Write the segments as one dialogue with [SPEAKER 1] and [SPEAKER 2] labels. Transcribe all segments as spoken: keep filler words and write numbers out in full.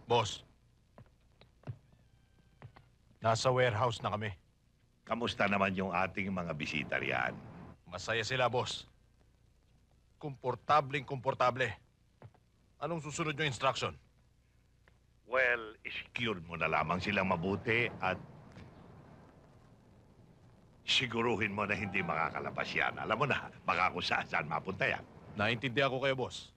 [SPEAKER 1] Boss, nasa warehouse na kami.
[SPEAKER 2] Kamusta naman yung ating mga bisita riyan?
[SPEAKER 1] Masaya sila, boss. Komportableng komportable. Anong susunod yung instruction?
[SPEAKER 2] Well, secure mo na lamang silang mabuti at siguruhin mo na hindi makakalabas yan. Alam mo na, baka kung saan saan mapunta yan.
[SPEAKER 1] Naintindihan ko kayo, boss.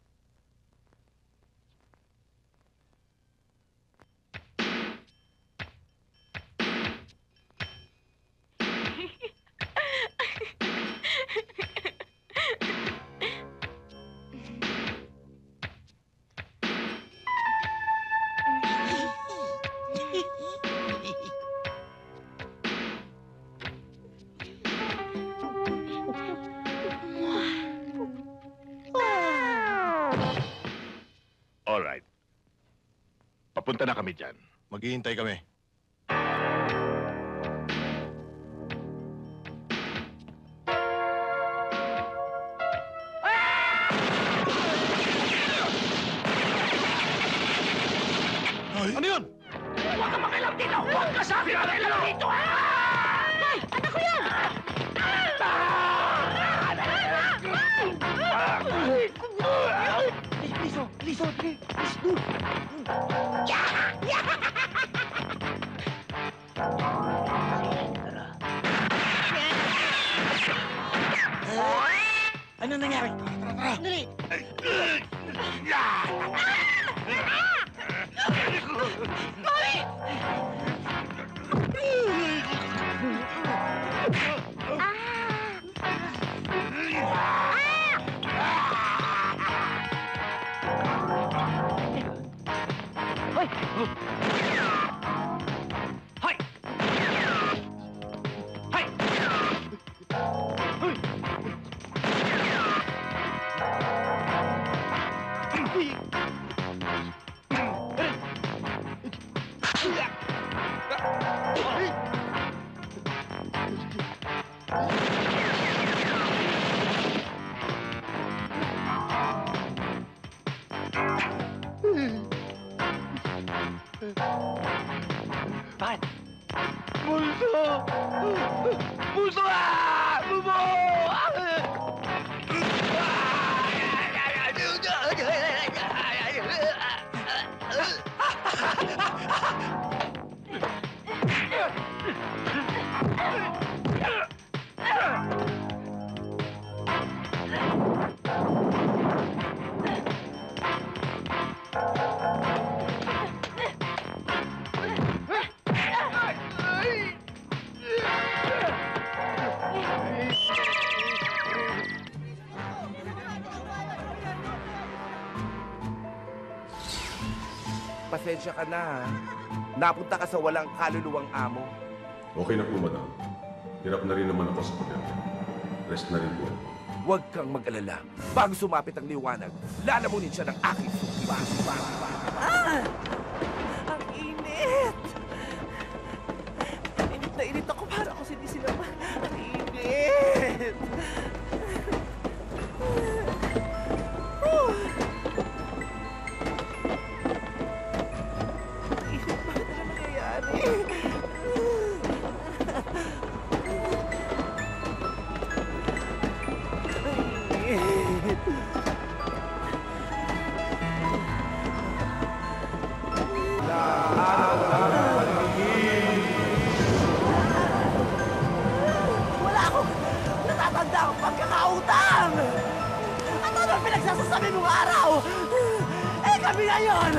[SPEAKER 2] Alright. Papunta na kami dyan.
[SPEAKER 1] Maghihintay kami. Ay! Ano yun?
[SPEAKER 3] Huwag ka makialam dito! Huwag ka sa akin makialam dito! Ay! Anak ko yan! Liso! Liso! Please, do! Ano nangyari? Dali! Hoy! Hoy! Hoy! Bakit? Bulso! Bulso! Ah! Bubo!
[SPEAKER 4] Pasensya ka na, ha? Napunta ka sa walang kaluluwang amo.
[SPEAKER 5] Okay na po, madam. Hirap na rin naman ako sa pagkakas. Rest na rin po.
[SPEAKER 4] Huwag kang mag-alala. Bago sumapit ang liwanag, lalamunin siya ng aking suki.
[SPEAKER 6] Ah! Ang init! Init na init ako para ako hindi sila ma... Ang init! Init, bakit na nangyayari? Wala akong natatanda akong pagkakautang! At ano ang pinagsasasabi mong araw? Eh kami ngayon!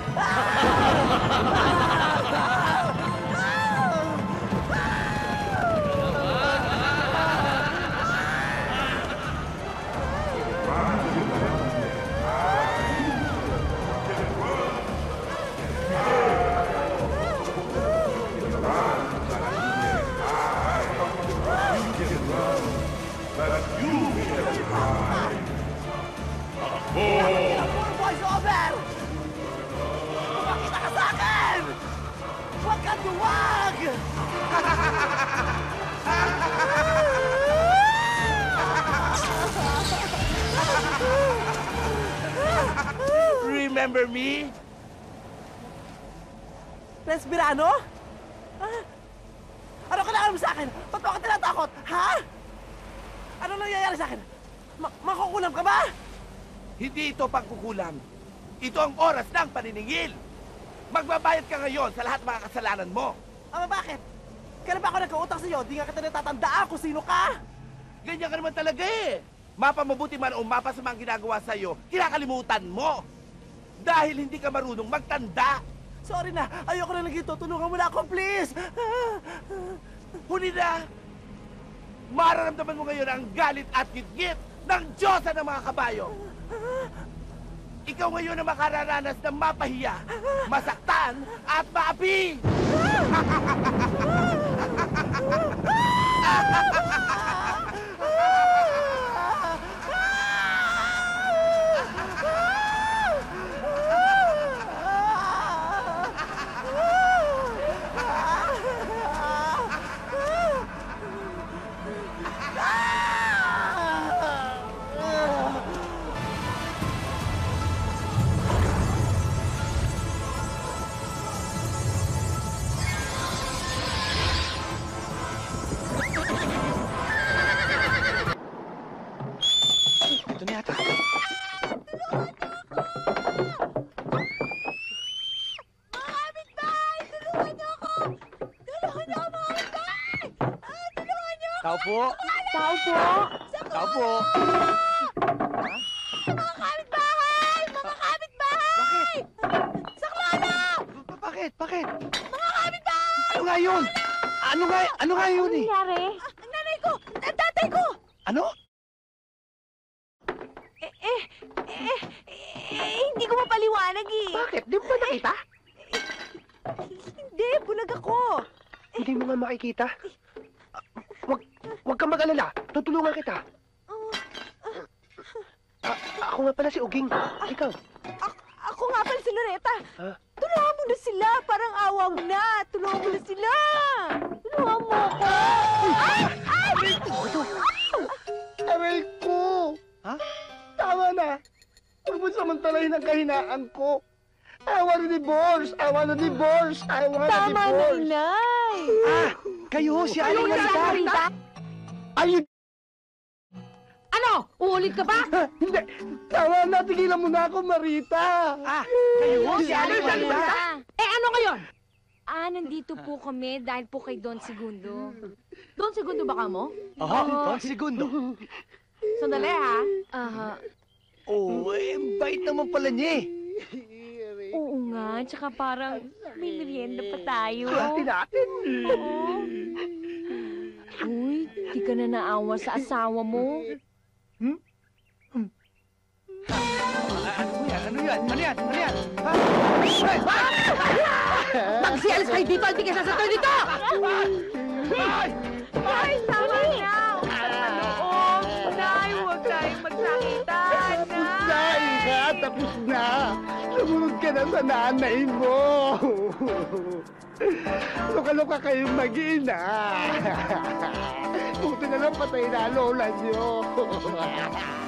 [SPEAKER 6] Puro voice over! Pumakita ka sa akin! Huwag kang duwag!
[SPEAKER 4] Remember me?
[SPEAKER 6] Lesbirano? Ah? Ano kailangan mo sa akin? Ba't mo ako tinatakot? Ha? Ano nangyayari sa akin? Ma- makukulam ka ba?
[SPEAKER 4] Hindi ito pangkukulam. Ito ang oras ng paniningil. Magbabayad ka ngayon sa lahat ng mga kasalanan mo.
[SPEAKER 6] Ama, bakit? Kailan ba ako nagkautang sa'yo? Di nga kita natatandaan kung sino ka!
[SPEAKER 4] Ganyan ka naman talaga eh. Mapamabuti man o mapasamang ginagawa sa'yo, kinakalimutan mo. Dahil hindi ka marunong magtanda.
[SPEAKER 6] Sorry na, ayoko na lang ito. Tulungan mo na ako, please!
[SPEAKER 4] Huli na! Mararamdaman mo ngayon ang galit at gitgit ng Diyosa ng mga kabayo. Ikaw ngayon ang makararanas ng mapahiya, masaktan at maapi!
[SPEAKER 6] Ito na yata. Tao po.
[SPEAKER 7] Tao po!
[SPEAKER 6] Tao po.
[SPEAKER 7] Mga kapitbahay! Mga kapitbahay! Saklana!
[SPEAKER 6] Ba- Bakit? Bakit?
[SPEAKER 7] Mga kapitbahay!
[SPEAKER 6] Ano nga yun? Ano nga, ano nga yun eh?
[SPEAKER 7] nangyari? Ang nanay ko! Ang tatay ko!
[SPEAKER 6] Ano?
[SPEAKER 7] Eh, eh, eh, eh, hindi ko mapaliwanag eh.
[SPEAKER 6] Bakit? Di mo ba nakita?
[SPEAKER 7] Hindi, bulag ako.
[SPEAKER 6] Hindi mo nga makikita. Wag, wag kang mag-alala. Tutulungan kita.
[SPEAKER 7] Oh,
[SPEAKER 6] A- ako nga pala si Uging. Ikaw.
[SPEAKER 7] a- ako nga pala si Loretta.
[SPEAKER 6] Ha?
[SPEAKER 7] Tulungan mo na sila. Parang awa mo na. Tulungan mo na sila. Tulungan mo ako. Ay! Ay!
[SPEAKER 6] Ito.
[SPEAKER 8] Aray ko!
[SPEAKER 6] Ha?
[SPEAKER 8] Tama na! Huwag mo samantalahin ang kahinaan ko. I want a divorce! I want a divorce! I want a
[SPEAKER 7] Tama na,
[SPEAKER 8] divorce!
[SPEAKER 7] Inay.
[SPEAKER 6] Ah! Kayo, si Aling
[SPEAKER 7] Ano
[SPEAKER 6] Marita.
[SPEAKER 7] Marita?
[SPEAKER 8] Ayun!
[SPEAKER 7] Ano? Uulit ka ba?
[SPEAKER 8] Ha, hindi! Tama na! Tigilan mo na ako, Marita!
[SPEAKER 6] Ah! Kayo, si Aling
[SPEAKER 7] Ano
[SPEAKER 6] Marita.
[SPEAKER 7] ba? Eh, ano ngayon? Ah, nandito po kami dahil po kay Don Segundo. Don Segundo ba ka mo?
[SPEAKER 6] Oho, Don Segundo.
[SPEAKER 7] Sandali, ha? Aha.
[SPEAKER 6] Oh, eh, bait naman pala niya eh.
[SPEAKER 7] Oo nga, tsaka parang may merienda pa tayo.
[SPEAKER 8] Swerte natin!
[SPEAKER 7] Oo. Uy, di ka na naawa sa asawa mo.
[SPEAKER 6] Ah, ano yan? Ano yan? Ano yan? Ano yan? Ha?
[SPEAKER 7] Magsialis kayo dito! Hindi ka sasatoy dito!
[SPEAKER 6] Ay!
[SPEAKER 7] Ay, tama na! Oo, Nay, huwag tayong magsakitan,
[SPEAKER 8] Tapos na, Ina! Tapos na! Sumunod ka na sa nanay mo! Luka-luka kayong mag-ina! Buti na lang patay na ang lola niyo!